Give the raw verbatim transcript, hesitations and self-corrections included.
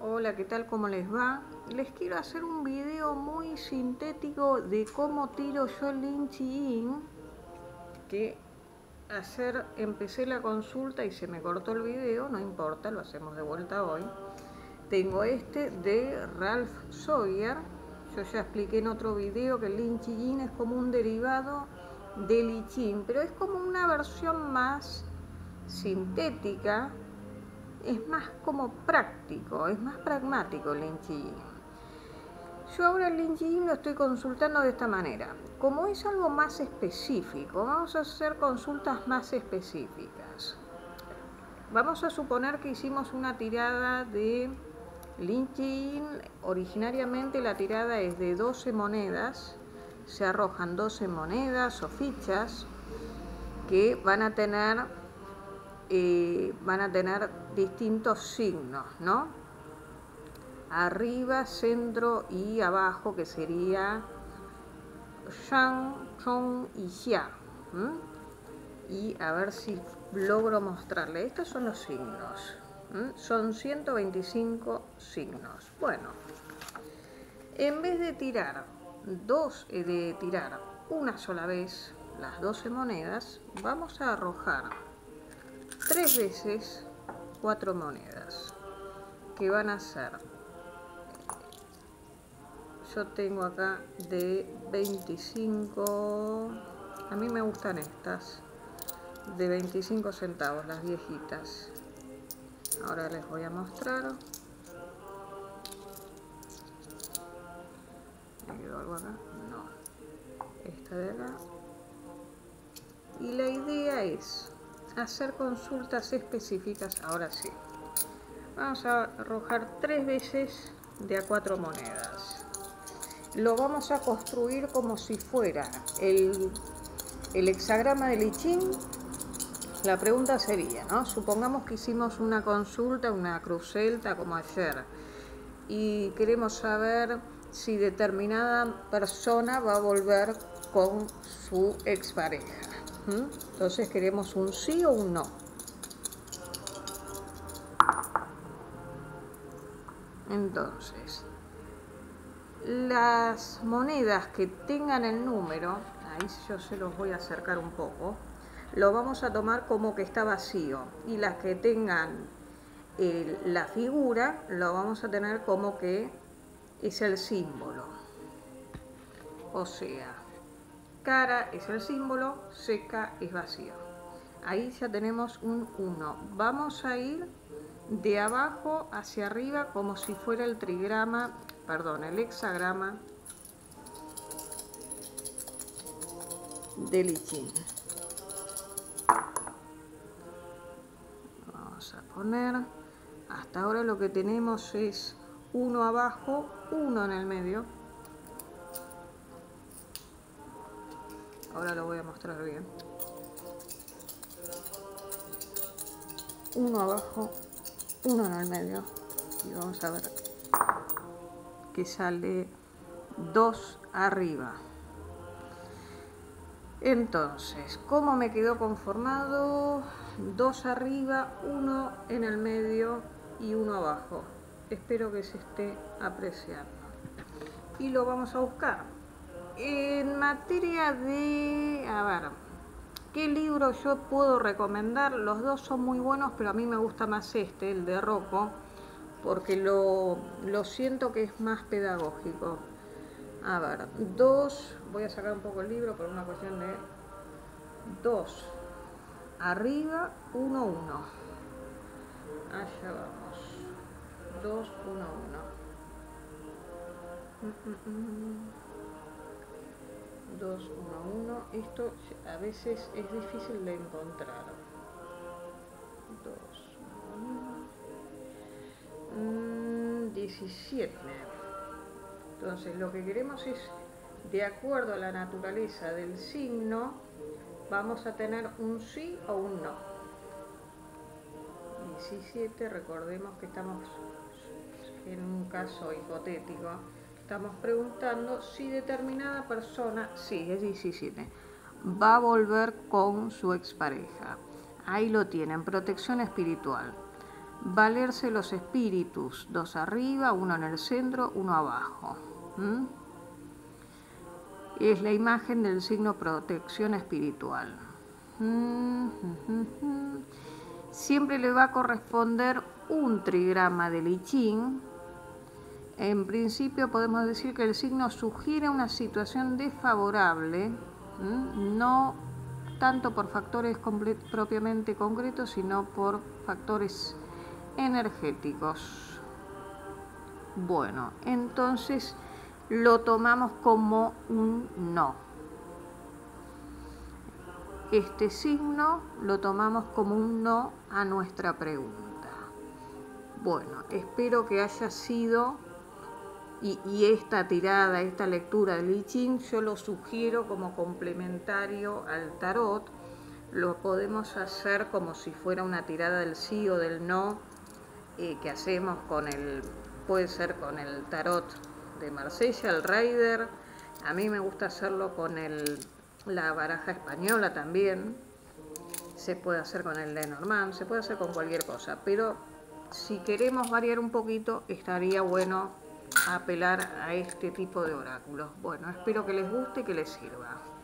Hola, ¿qué tal? ¿Cómo les va? Les quiero hacer un video muy sintético de cómo tiro yo el Lin Chi-In, que ayer empecé la consulta y se me cortó el video, no importa, lo hacemos de vuelta hoy. Tengo este de Ralph Sawyer. Yo ya expliqué en otro video que el Lin Chi-In es como un derivado del I Ching, pero es como una versión más sintética. Es más como práctico, es más pragmático el Lin Chi-In. Yo ahora el Lin Chi-In lo estoy consultando de esta manera. Como es algo más específico, vamos a hacer consultas más específicas. Vamos a suponer que hicimos una tirada de Lin Chi-In. Originariamente la tirada es de doce monedas. Se arrojan doce monedas o fichas que van a tener Eh, van a tener distintos signos, ¿no? Arriba, centro y abajo, que sería Shang, Chong y Xia. ¿Mm? Y a ver si logro mostrarle. Estos son los signos. ¿Mm? Son ciento veinticinco signos. Bueno, en vez de tirar dos, eh, de tirar una sola vez las doce monedas, vamos a arrojar tres veces cuatro monedas, que van a ser, yo tengo acá de veinticinco, a mí me gustan estas, de veinticinco centavos, las viejitas. Ahora les voy a mostrar. ¿Me quedó algo acá? No. Esta de acá. Y la idea es hacer consultas específicas. Ahora sí. Vamos a arrojar tres veces de a cuatro monedas. Lo vamos a construir como si fuera el, el hexagrama del I Ching. La pregunta sería, ¿no? Supongamos que hicimos una consulta, una cruz celta como ayer, y queremos saber si determinada persona va a volver con su expareja. ¿Mm? Entonces queremos un sí o un no. Entonces, las monedas que tengan el número, ahí yo se los voy a acercar un poco, lo vamos a tomar como que está vacío, y las que tengan el, la figura, lo vamos a tener como que es el símbolo. O sea, cara es el símbolo, seca es vacío. Ahí ya tenemos un uno. Vamos a ir de abajo hacia arriba como si fuera el trigrama, perdón, el hexagrama del I Ching. Vamos a poner, hasta ahora lo que tenemos es uno abajo, uno en el medio. Ahora lo voy a mostrar bien. Uno abajo, uno en el medio. Y vamos a ver que sale dos arriba. Entonces, ¿cómo me quedó conformado? dos arriba, uno en el medio y uno abajo. Espero que se esté apreciando. Y lo vamos a buscar. En materia de... A ver, ¿qué libro yo puedo recomendar? Los dos son muy buenos, pero a mí me gusta más este, el de Rocco, porque lo, lo siento que es más pedagógico. A ver, dos, voy a sacar un poco el libro por una cuestión de dos, arriba, uno, uno. Allá vamos. dos, uno, uno. dos, uno, uno. Esto a veces es difícil de encontrar. dos, uno, uno. diecisiete. Entonces lo que queremos es, de acuerdo a la naturaleza del signo, vamos a tener un sí o un no. diecisiete, recordemos que estamos en un caso hipotético, estamos preguntando si determinada persona, sí, es diecisiete, va a volver con su expareja. Ahí lo tienen, protección espiritual. valerse los espíritus, dos arriba, uno en el centro, uno abajo. ¿Mm? Es la imagen del signo protección espiritual. Mm, mm, mm, mm. Siempre le va a corresponder un trigrama del I Ching. En principio podemos decir que el signo sugiere una situación desfavorable, ¿m? No tanto por factores propiamente concretos, sino por factores energéticos. Bueno, entonces lo tomamos como un no. Este signo lo tomamos como un no a nuestra pregunta. Bueno, espero que haya sido... Y, y esta tirada, esta lectura del I Ching, yo lo sugiero como complementario al tarot. Lo podemos hacer como si fuera una tirada del sí o del no, eh, que hacemos con el, puede ser con el tarot de Marsella, el Rider. A mí me gusta hacerlo con el, la baraja española también. Se puede hacer con el Lenormand, se puede hacer con cualquier cosa. Pero si queremos variar un poquito, estaría bueno apelar a este tipo de oráculos. Bueno, espero que les guste y que les sirva.